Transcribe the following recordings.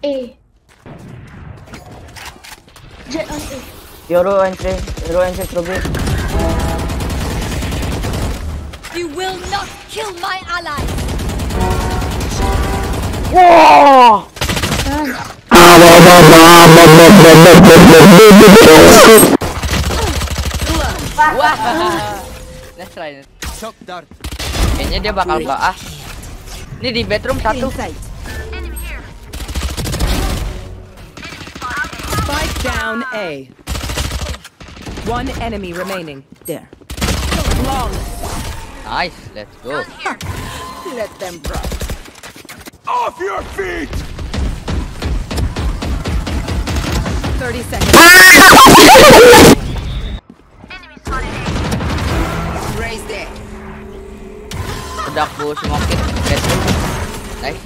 A. Jet on A. Euro entry through B. You will not kill my ally. Wah! Wah. Let's try it. Shock dart. Kayaknya dia bakal ah. Ini di bedroom satu. Spike down A. One enemy remaining. There. Long. Nice, let's go. Let them drop. Off your feet! 30 seconds. Raise there. Udah aku smokin bedroom. Nice.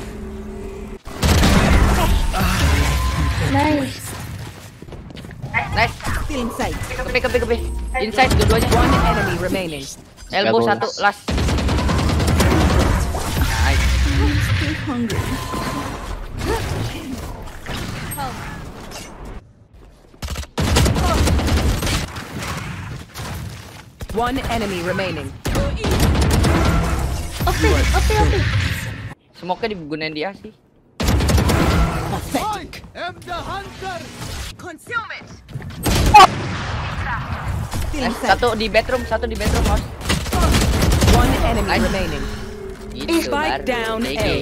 Nice. Nice. Still inside. Ke B. Inside dua-duanya. One enemy remaining. Elbow satu, last. Nice. Still hungry. One enemy remaining. Oke. Smoke-nya digunain dia sih. I am the hunter! Concealment. Satu di bedroom, Mas. One enemy Nice. remaining. Itu Spike baru down GG. A.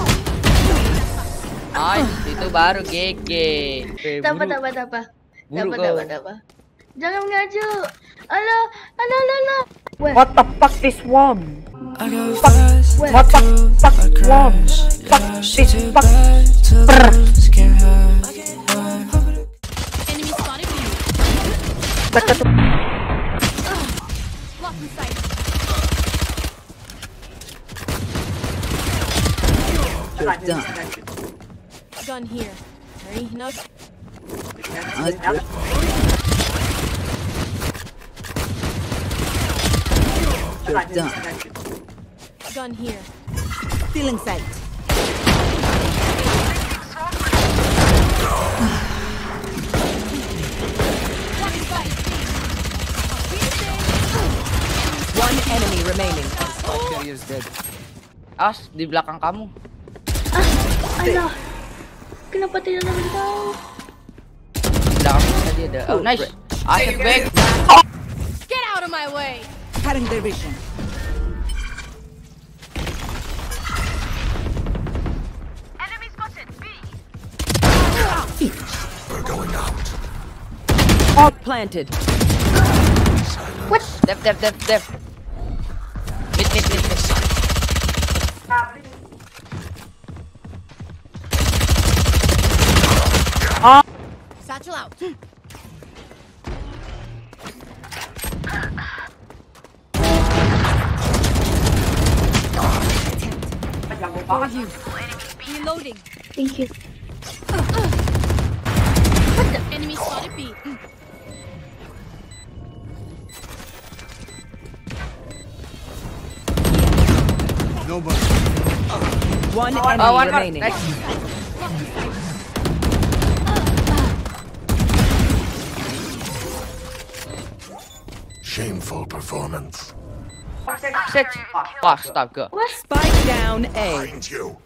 Nice, itu baru GG. Dapat. Buru kau. Jangan ngaju. Alah. What the fuck this one? I go Fuck. fast, What the fuck I one? crash. Fuck this fuck. To Brr. lose, can't hide. Enemy spotted B. Baca tuh. Lock in sight. You're done. Gun here. Hurry, no. You're done. Gun here. Still inside. One enemy remaining. Carrier's dead. As di belakang kamu. Alah. Kenapa tidak namin tahu? Di belakang tadi ada. Oh, nice. Asset back. Get out of my way. Cutting their vision. We're going out. All planted. Def. Mid. Satchel out. For you. Reloading. Thank you. What the? Enemy spotted B. Nobody. One Oh, enemy one more. remaining. Nice. Shameful performance. Set. Astaga. Spike down A. Find you.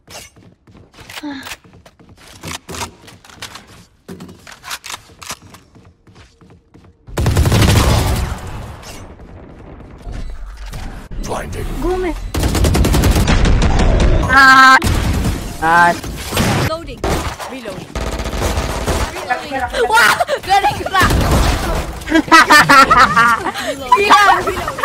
Blinding. Gomez. Nice. Reloading. Reloading. Wah, gak ada yang kena. Reloading.